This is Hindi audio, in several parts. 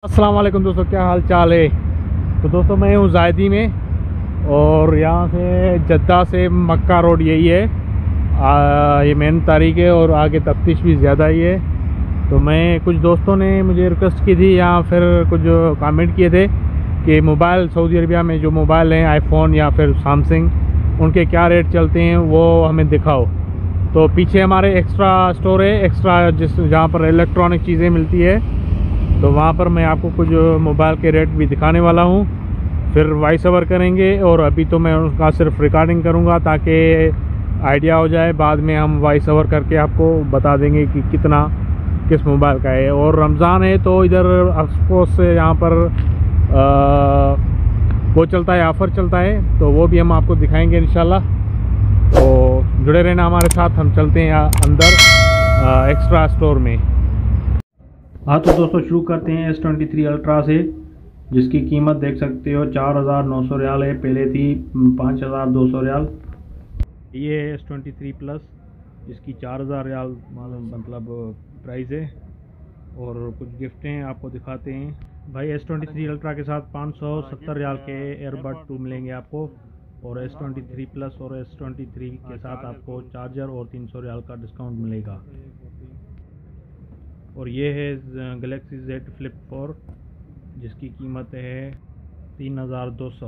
अस्सलाम वालेकुम दोस्तों, क्या हाल चाल है। तो दोस्तों मैं हूँ जायदी में और यहाँ से जद्दा से मक्का रोड यही है। ये मेन तारीख है और आगे तफ्तीश भी ज़्यादा ही है। तो मैं कुछ दोस्तों ने मुझे रिक्वेस्ट की थी या फिर कुछ कमेंट किए थे कि मोबाइल सऊदी अरबिया में जो मोबाइल हैं आईफोन या फिर सैमसंग, उनके क्या रेट चलते हैं वो हमें दिखाओ। तो पीछे हमारे एक्स्ट्रा स्टोर है, एक्स्ट्रा जहाँ पर इलेक्ट्रॉनिक चीज़ें मिलती है, तो वहाँ पर मैं आपको कुछ मोबाइल के रेट भी दिखाने वाला हूँ। फिर वॉइस ओवर करेंगे और अभी तो मैं उसका सिर्फ रिकॉर्डिंग करूँगा ताकि आइडिया हो जाए। बाद में हम वॉइस ओवर करके आपको बता देंगे कि कितना किस मोबाइल का है। और रमज़ान है तो इधर ऑफकोर्स यहाँ पर वो चलता है, ऑफ़र चलता है, तो वो भी हम आपको दिखाएंगे इंशाल्लाह। तो जुड़े रहना हमारे साथ। हम चलते हैं अंदर एक्स्ट्रा स्टोर में। हाँ तो दोस्तों शुरू करते हैं S23 अल्ट्रा से, जिसकी कीमत देख सकते हो 4,900 रियाल है। पहले थी 5,200 रियाल। ये है S23 प्लस, जिसकी 4,000 रियाल मतलब प्राइस है। और कुछ गिफ्टें आपको दिखाते हैं भाई। S23 अल्ट्रा के साथ 570 रियाल के एयरबड 2 मिलेंगे आपको। और S23 प्लस और S23 के साथ आपको चार्जर और 300 रियाल का डिस्काउंट मिलेगा। और ये है गैलेक्सी Z Flip 4, जिसकी कीमत है 3,200।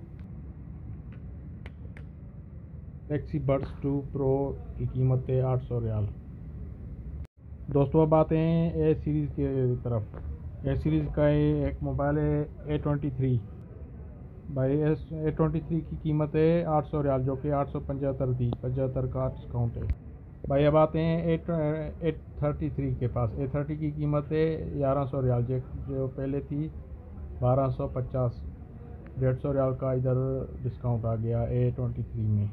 गैलेक्सी बड्स 2 प्रो की कीमत है 800 रियाल। दोस्तों अब आते हैं ए सीरीज़ के तरफ। ए सीरीज़ का एक मोबाइल है A23 भाई। A23 की कीमत है 800 रियाल, जो कि 875 थी, 75 का डिस्काउंट है भाई। अब आते हैं A33 के पास। A30 की कीमत है 1100 रियाल, जो पहले थी 1250। 150 रियाल का इधर डिस्काउंट आ गया A23 में।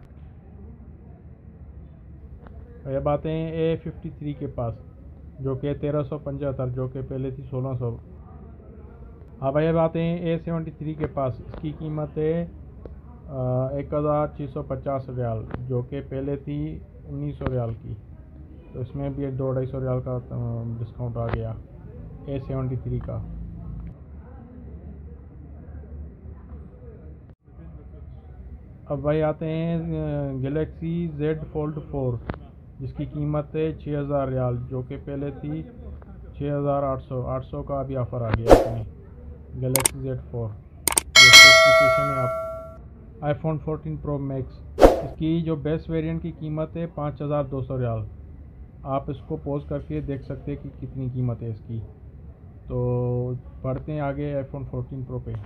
अब आते हैं A53 के पास, जो कि 1375, जो कि पहले थी 1600। हाँ भाई अब आते हैं A73 के पास। इसकी कीमत है 1,650 रियाल, जो कि पहले थी 1,900 रियाल की। तो इसमें भी 200-250 रियाल का डिस्काउंट आ गया A73 का। अब भाई आते हैं गैलेक्सी Z Fold 4, जिसकी कीमत है 6,000 रियाल, जो कि पहले थी 6,800। 800 का अभी ऑफ़र आ गया इसमें। गैलेक्सी Z 4 स्पेसिफिकेशन है आप आईफोन 14 प्रो मैक्स। इसकी जो बेस्ट वेरिएंट की कीमत है 5,200 रियाल। आप इसको पोज करके देख सकते हैं कि कितनी कीमत है इसकी। तो बढ़ते हैं आगे आईफोन 14 प्रो पे।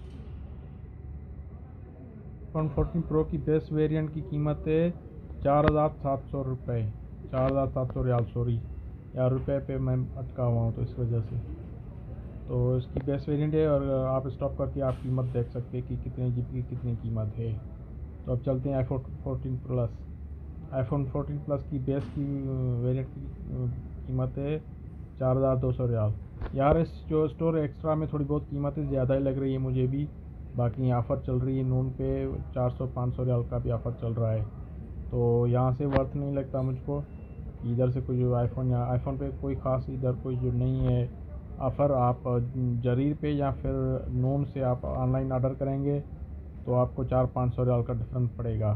आईफोन 14 प्रो की बेस्ट वेरिएंट की कीमत है 4,700 रुपये। 4,700 रियाल, सॉरी यार, रुपए पे मैं अटका हुआ हूँ तो इस वजह से। तो इसकी बेस्ट वेरिएंट है और आप स्टॉप करके आप कीमत देख सकते हैं कि कितने GB की कितनी कीमत है। तो अब चलते हैं आईफोन 14 प्लस। आईफोन 14 प्लस की बेस्ट की वेरिएंट की कीमत है 4,200 रियाल। यार इस जो स्टोर एक्स्ट्रा में थोड़ी बहुत कीमतें ज़्यादा ही लग रही है मुझे भी। बाकी ऑफ़र चल रही है नून पे 400-500 रियाल का भी ऑफ़र चल रहा है। तो यहाँ से वर्थ नहीं लगता मुझको इधर से कोई जो आईफोन या आईफोन पे कोई ख़ास इधर कोई जो नहीं है ऑफ़र। आप जरीर पे या फिर नून से आप ऑनलाइन ऑर्डर करेंगे तो आपको 400-500 रियाल का डिफरेंस पड़ेगा।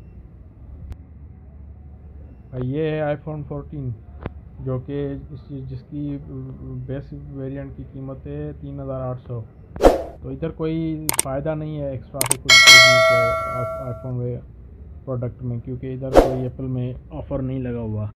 ये है आईफोन 14, जो कि जिसकी बेस्ट वेरिएंट की कीमत है 3,800। तो इधर कोई फ़ायदा नहीं है एक्स्ट्रा से कुछ खरीदने के आईफोन प्रोडक्ट में, क्योंकि इधर कोई एप्पल में ऑफ़र नहीं लगा हुआ।